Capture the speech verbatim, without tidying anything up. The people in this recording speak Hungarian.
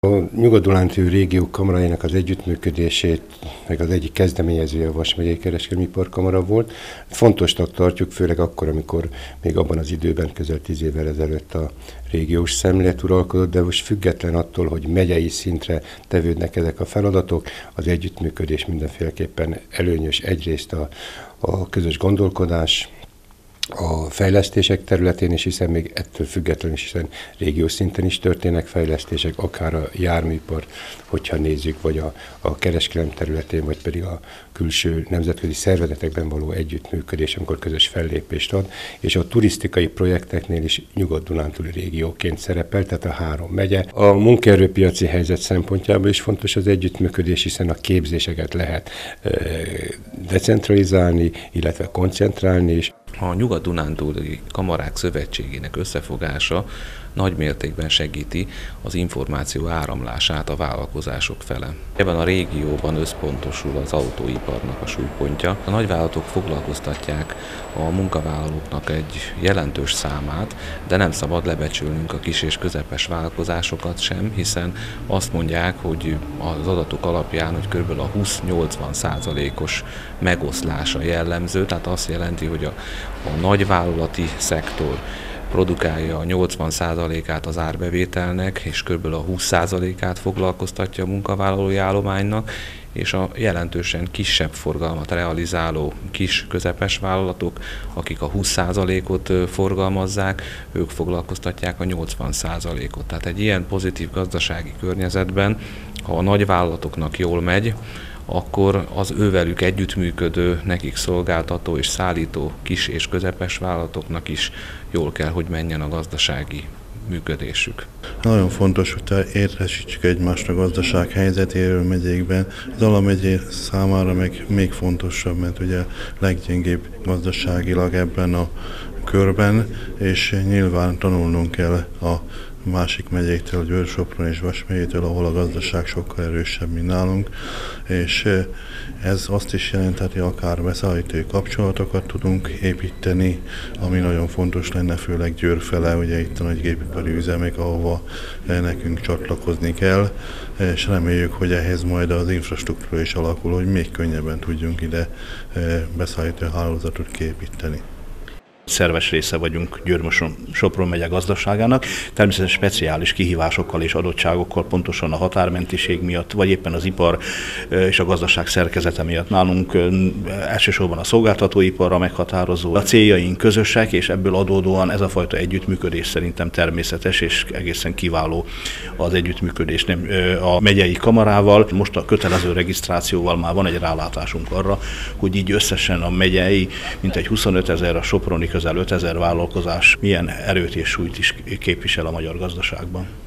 A Nyugat-Dunántúli régió kamarájának az együttműködését, meg az egyik kezdeményezője a Vas megyei kereskedelmi iparkamara volt. Fontosnak tartjuk, főleg akkor, amikor még abban az időben, közel tíz évvel ezelőtt a régiós szemlélet uralkodott, de most független attól, hogy megyei szintre tevődnek ezek a feladatok, az együttműködés mindenféleképpen előnyös. Egyrészt a, a közös gondolkodás, a fejlesztések területén is, hiszen még ettől függetlenül is, hiszen régiós szinten is történnek fejlesztések, akár a járműipar, hogyha nézzük, vagy a, a kereskedelem területén, vagy pedig a külső nemzetközi szervezetekben való együttműködés, amikor közös fellépést ad, és a turisztikai projekteknél is Nyugat-Dunántúli régióként szerepel, tehát a három megye. A munkaerőpiaci helyzet szempontjából is fontos az együttműködés, hiszen a képzéseket lehet e, decentralizálni, illetve koncentrálni is. A Nyugat-Dunántúli Kamarák Szövetségének összefogása nagy mértékben segíti az információ áramlását a vállalkozások fele. Ebben a régióban összpontosul az autóiparnak a súlypontja. A nagyvállalatok foglalkoztatják a munkavállalóknak egy jelentős számát, de nem szabad lebecsülnünk a kis és közepes vállalkozásokat sem, hiszen azt mondják, hogy az adatok alapján, hogy kb. A húsz-nyolcvan százalékos megoszlása jellemző, tehát azt jelenti, hogy a, a nagyvállalati szektor produkálja a nyolcvan százalékát az árbevételnek, és kb. A húsz százalékát foglalkoztatja a munkavállalói állománynak, és a jelentősen kisebb forgalmat realizáló kis közepes vállalatok, akik a húsz százalékot forgalmazzák, ők foglalkoztatják a nyolcvan százalékot. Tehát egy ilyen pozitív gazdasági környezetben, ha a nagyvállalatoknak jól megy, akkor az ővelük együttműködő, nekik szolgáltató és szállító kis és közepes vállalatoknak is jól kell, hogy menjen a gazdasági működésük. Nagyon fontos, hogy értesítsük egymást a gazdaság helyzetéről megyékben. Az Zala megyé számára meg még fontosabb, mert ugye leggyengébb gazdaságilag ebben a körben, és nyilván tanulnunk kell a másik megyéktől, Győr-Sopron és Vas megyétől, ahol a gazdaság sokkal erősebb, mint nálunk, és ez azt is jelentheti, akár beszállítói kapcsolatokat tudunk építeni, ami nagyon fontos lenne, főleg Győr fele, ugye itt a nagy gépipari üzemek, ahova nekünk csatlakozni kell, és reméljük, hogy ehhez majd az infrastruktúra is alakul, hogy még könnyebben tudjunk ide beszállító hálózatot kiépíteni. Szerves része vagyunk Győr-Sopron megye gazdaságának, természetesen speciális kihívásokkal és adottságokkal, pontosan a határmentiség miatt, vagy éppen az ipar és a gazdaság szerkezete miatt. Nálunk elsősorban a szolgáltatóiparra meghatározó. A céljaink közösek, és ebből adódóan ez a fajta együttműködés szerintem természetes, és egészen kiváló az együttműködés a megyei kamarával. Most a kötelező regisztrációval már van egy rálátásunk arra, hogy így összesen a megyei mintegy huszonöt ezer, a soproni közel ötezer vállalkozás milyen erőt és súlyt is képvisel a magyar gazdaságban.